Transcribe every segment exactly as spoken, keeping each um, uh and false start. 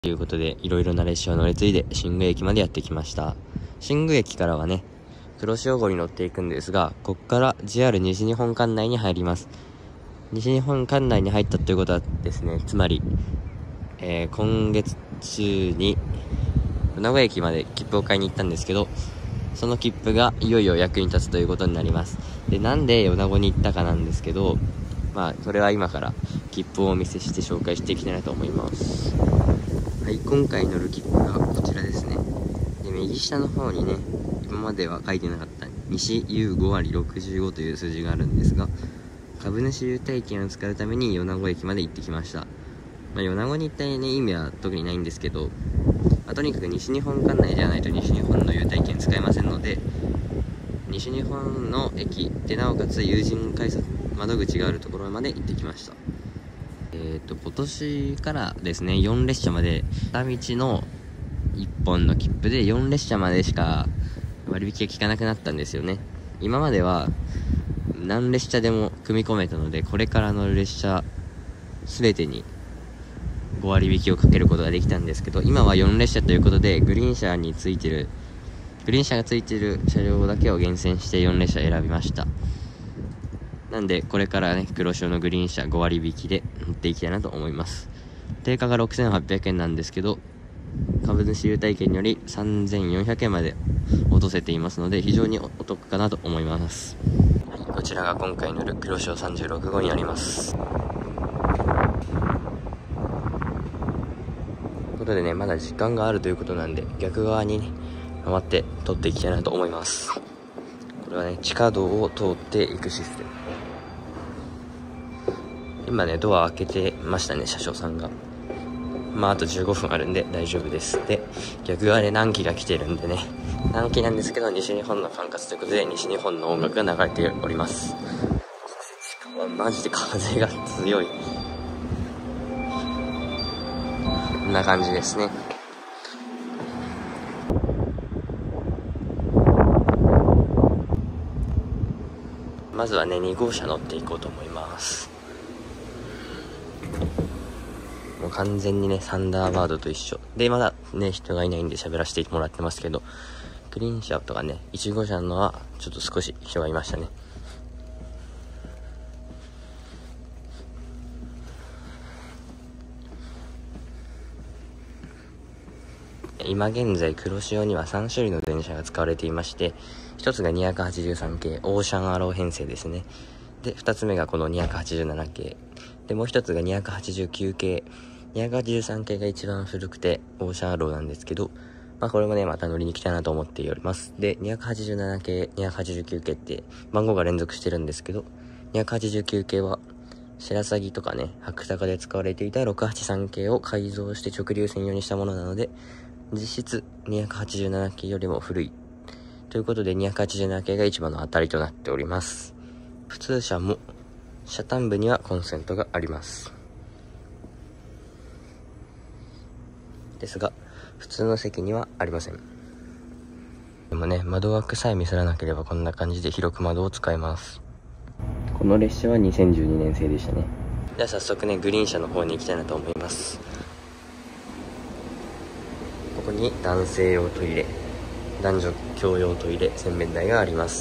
ということで、いろいろな列車を乗り継いで新宮駅までやってきました。新宮駅からはね、黒潮号に乗っていくんですが、ここから ジェイアール 西日本管内に入ります。西日本管内に入ったということはですね、つまり、えー、今月中に名古屋駅まで切符を買いに行ったんですけど、その切符がいよいよ役に立つということになります。で、なんで米子に行ったかなんですけど、まあそれは今から切符をお見せして紹介していきたいなと思います。はい、今回乗る切符がこちらですね。で、右下の方にね、今までは書いてなかった西優ご割ろくじゅうごという数字があるんですが、株主優待券を使うために米子駅まで行ってきました。まあ、米子に行ったね、意味は特にないんですけど、まあ、とにかく西日本管内じゃないと西日本の優待券使えませんので、西日本の駅でなおかつ有人改札窓口があるところまで行ってきました。えーと、今年からですね、よん列車まで、片道のいっぽんの切符でよん列車までしか割引が効かなくなったんですよね。今までは何列車でも組み込めたので、これから乗る列車全てにご割引をかけることができたんですけど、今はよん列車ということで、グリーン車についてるグリーン車がついている車両だけを厳選してよん列車選びました。なんでこれからね、黒潮のグリーン車ご割引で乗っていきたいなと思います。定価がろくせんはっぴゃくえんなんですけど、株主優待券によりさんぜんよんひゃくえんまで落とせていますので、非常にお得かなと思います。はい、こちらが今回乗る黒潮さんじゅうろく号になります。ということでね、まだ時間があるということなんで、逆側にね回って撮っていきたいなと思います。これはね、地下道を通っていくシステム。今ね、ドア開けてましたね、車掌さんが。まああとじゅうごふんあるんで大丈夫です。で、逆側で南紀が来てるんでね、南紀なんですけど西日本の管轄ということで西日本の音楽が流れております。マジで風が強い。こんな感じですね。まずはね、に号車乗っていこうと思います。もう完全にね、サンダーバードと一緒で、まだね人がいないんで喋らせてもらってますけど、グリーン車とかねいち号車のはちょっと少し人がいましたね。今現在黒潮にはさん種類の電車が使われていまして、ひとつがにひゃくはちじゅうさん系オーシャンアロー編成ですね。でふたつめがこのにひゃくはちじゅうなな系で、もうひとつがにひゃくはちじゅうきゅう系。にひゃくはちじゅうさん系が一番古くてオーシャンアローなんですけど、まあこれもねまた乗りに来たいなと思っております。でにひゃくはちじゅうなな系にひゃくはちじゅうきゅう系って番号が連続してるんですけど、にひゃくはちじゅうきゅう系は白鷺とかね白鷹で使われていたろくはちさん系を改造して直流専用にしたものなので、実質にひゃくはちじゅうなな系よりも古いということで、にひゃくはちじゅうなな系が一番の当たりとなっております。普通車も車端部にはコンセントがありますですが、普通の席にはありません。でもね、窓枠さえ見せらなければこんな感じで広く窓を使えます。この列車はにせんじゅうにねん製でしたね。では早速ね、グリーン車の方に行きたいなと思います。ここに男性用トイレ、男女共用トイレ、洗面台があります。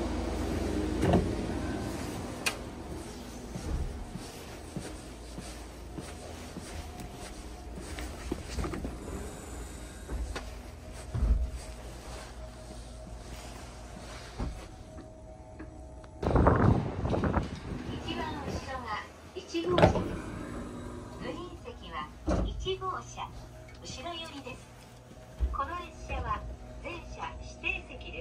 いち号車です。グリーン席はいち号車後ろ寄りです。この列車は全車指定席です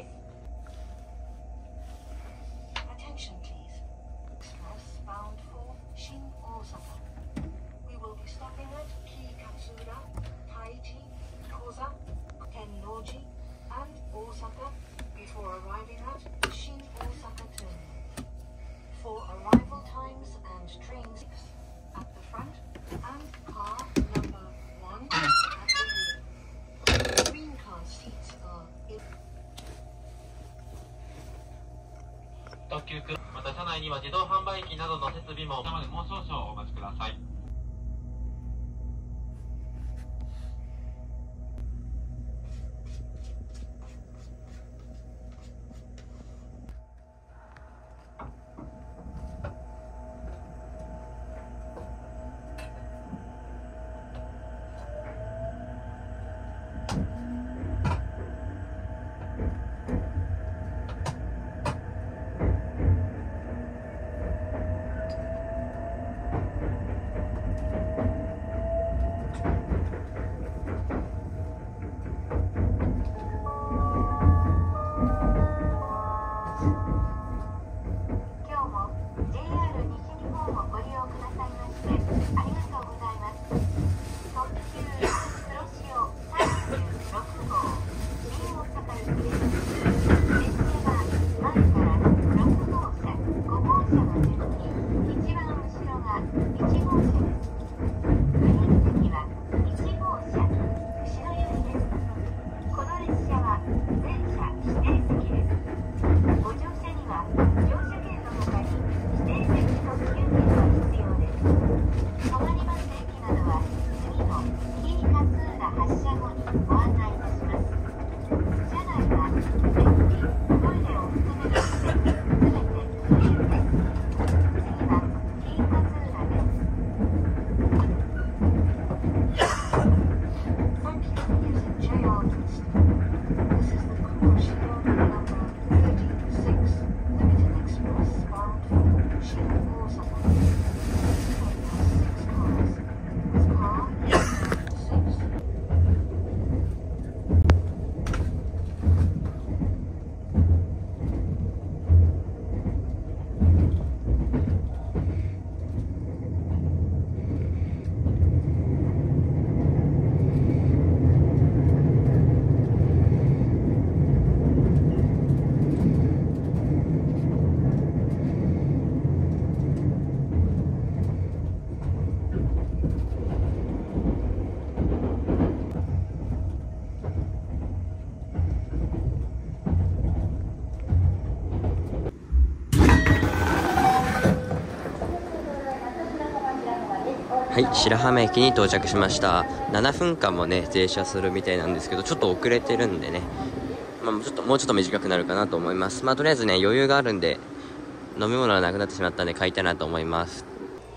。Attention please. Express bound for Shin Osaka. We will be stopping at Kikatsura, Taiji, Koza, Tennoji, and Osaka before arriving at Shin Osaka Terminal. For arrival times and trains at the front and car number one at the rear. Green car seats are in. 特急くまた車内には自動販売機などの設備もまでもう少々お待ちください。 車後にご案内いたします。車内は電気、トイレを含めましてすべて禁煙です。次は金勝浦です。Thank you for using ジェイアール This is the Kuroshio number thirty-six Limited Express bound for Shin Osaka. This train has six cars. With car six. はい、白浜駅に到着しました。ななふんかんもね停車するみたいなんですけど、ちょっと遅れてるんでね、まあ、ちょっともうちょっと短くなるかなと思います。まあとりあえずね余裕があるんで、飲み物がなくなってしまったんで買いたいなと思います。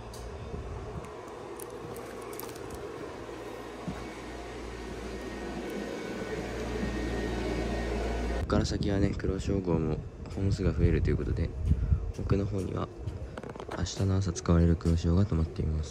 ここから先はね黒潮号も本数が増えるということで、奥の方には明日の朝使われる黒潮が止まっています。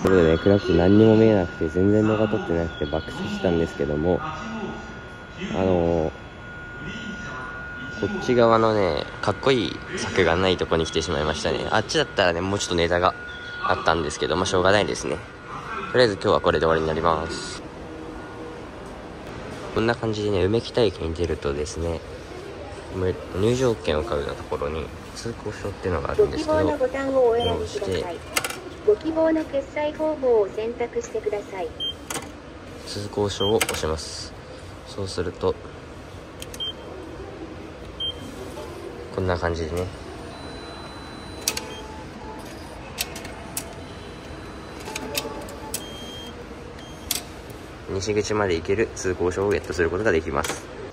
それでね、暗くて何にも見えなくて全然動画撮ってなくて爆睡したんですけども、あのー、こっち側のねかっこいい柵がないとこに来てしまいましたね。あっちだったらねもうちょっとネタがあったんですけど、まあしょうがないですね。とりあえず今日はこれで終わりになります。こんな感じでね、梅北駅に出るとですね、入場券を買うようなところに通行証っていうのがあるんですけど、 ご希望のボタンをお選びください。ご希望の決済方法を選択してください。 通行証を押します。そうするとこんな感じでね、西口まで行ける通行証をゲットすることができます。